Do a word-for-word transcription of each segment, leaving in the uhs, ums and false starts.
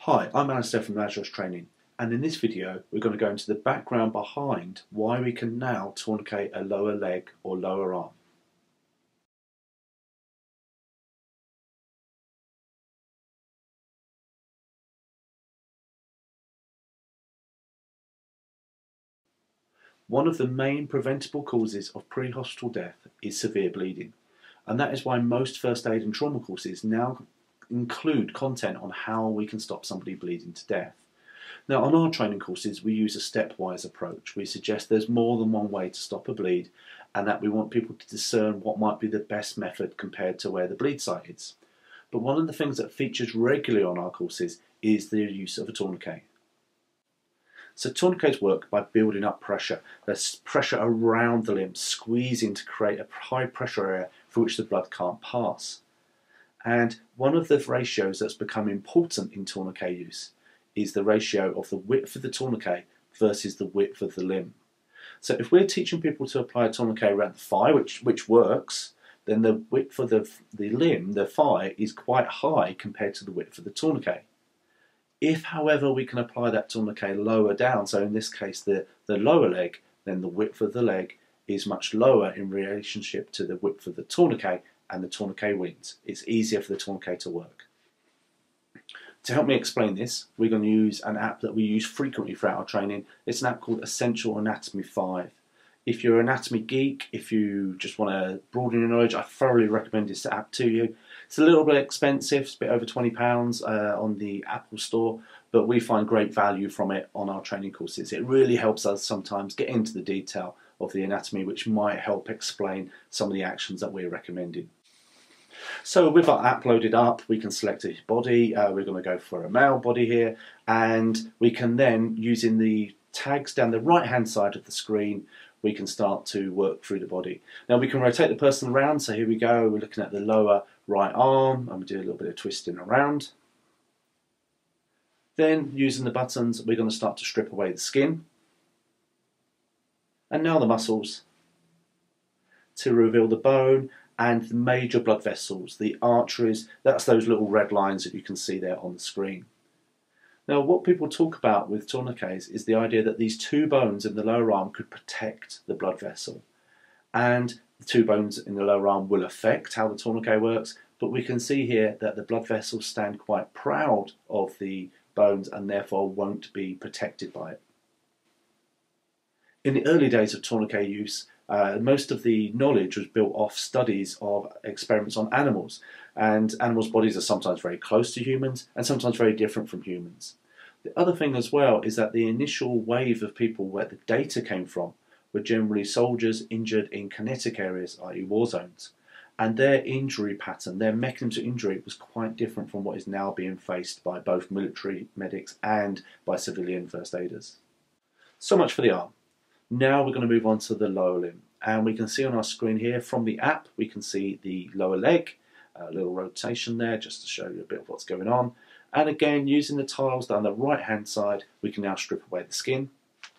Hi, I'm Alistair from Lazarus Training, and in this video we're going to go into the background behind why we can now tourniquet a lower leg or lower arm. One of the main preventable causes of pre-hospital death is severe bleeding, and that is why most first aid and trauma courses now include content on how we can stop somebody bleeding to death. Now, on our training courses, we use a stepwise approach. We suggest there's more than one way to stop a bleed, and that we want people to discern what might be the best method compared to where the bleed site is. But one of the things that features regularly on our courses is the use of a tourniquet. So tourniquets work by building up pressure. There's pressure around the limb, squeezing to create a high pressure area for which the blood can't pass. And one of the ratios that's become important in tourniquet use is the ratio of the width of the tourniquet versus the width of the limb. So if we're teaching people to apply a tourniquet around the thigh, which, which works, then the width of the, the limb, the thigh, is quite high compared to the width of the tourniquet. If, however, we can apply that tourniquet lower down, so in this case the, the lower leg, then the width of the leg is much lower in relationship to the width of the tourniquet, and the tourniquet wins. It's easier for the tourniquet to work. To help me explain this, we're going to use an app that we use frequently throughout our training. It's an app called Essential Anatomy five. If you're an anatomy geek, if you just want to broaden your knowledge, I thoroughly recommend this app to you. It's a little bit expensive, it's a bit over twenty pounds uh, on the Apple Store, but we find great value from it on our training courses. It really helps us sometimes get into the detail of the anatomy, which might help explain some of the actions that we're recommending. So with our app loaded up, we can select a body. Uh, we're going to go for a male body here, and we can then, using the tags down the right hand side of the screen, we can start to work through the body. Now we can rotate the person around, so here we go, we're looking at the lower right arm, and we do a little bit of twisting around. Then, using the buttons, we're going to start to strip away the skin. And now the muscles, to reveal the bone and the major blood vessels, the arteries. That's those little red lines that you can see there on the screen. Now, what people talk about with tourniquets is the idea that these two bones in the lower arm could protect the blood vessel. And the two bones in the lower arm will affect how the tourniquet works, but we can see here that the blood vessels stand quite proud of the bones and therefore won't be protected by it. In the early days of tourniquet use, uh, most of the knowledge was built off studies of experiments on animals. And animals' bodies are sometimes very close to humans and sometimes very different from humans. The other thing as well is that the initial wave of people where the data came from were generally soldiers injured in kinetic areas, that is war zones. And their injury pattern, their mechanism of injury was quite different from what is now being faced by both military medics and by civilian first aiders. So much for the arm. Now we're going to move on to the lower limb. And we can see on our screen here from the app, we can see the lower leg, a little rotation there just to show you a bit of what's going on. And again, using the tiles down the right hand side, we can now strip away the skin.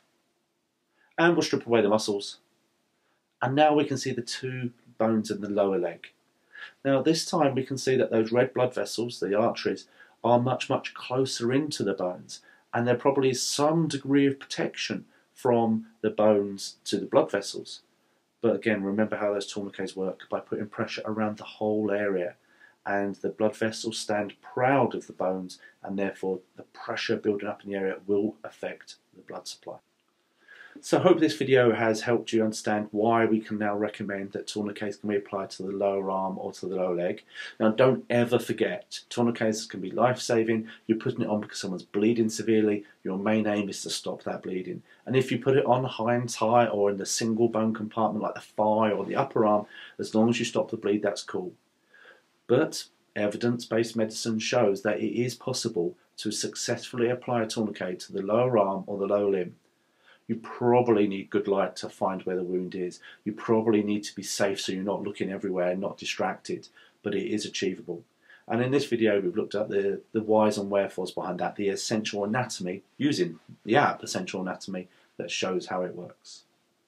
And we'll strip away the muscles. And now we can see the two bones in the lower leg. Now this time we can see that those red blood vessels, the arteries, are much, much closer into the bones. And there probably is some degree of protection from the bones to the blood vessels. But again, remember how those tourniquets work by putting pressure around the whole area. And the blood vessels stand proud of the bones, and therefore the pressure building up in the area will affect the blood supply. So I hope this video has helped you understand why we can now recommend that tourniquets can be applied to the lower arm or to the lower leg. Now don't ever forget, tourniquets can be life-saving. You're putting it on because someone's bleeding severely. Your main aim is to stop that bleeding. And if you put it on hands high or in the single bone compartment like the thigh or the upper arm, as long as you stop the bleed, that's cool. But evidence-based medicine shows that it is possible to successfully apply a tourniquet to the lower arm or the lower limb. You probably need good light to find where the wound is. You probably need to be safe so you're not looking everywhere and not distracted, but it is achievable. And in this video we've looked at the, the whys and wherefores behind that, the essential anatomy, using the app Essential Anatomy, that shows how it works.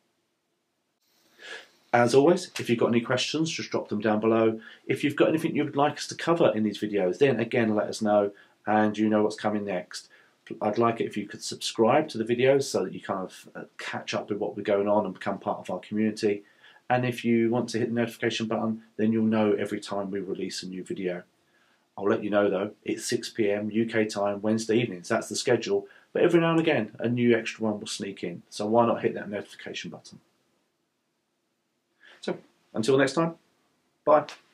As always, if you've got any questions, just drop them down below. If you've got anything you would like us to cover in these videos, then again let us know, and you know what's coming next. I'd like it if you could subscribe to the videos so that you kind of catch up with what we're going on and become part of our community. And if you want to hit the notification button, then you'll know every time we release a new video. I'll let you know though, it's six p m U K time, Wednesday evenings, that's the schedule. But every now and again, a new extra one will sneak in. So why not hit that notification button? So, until next time, bye.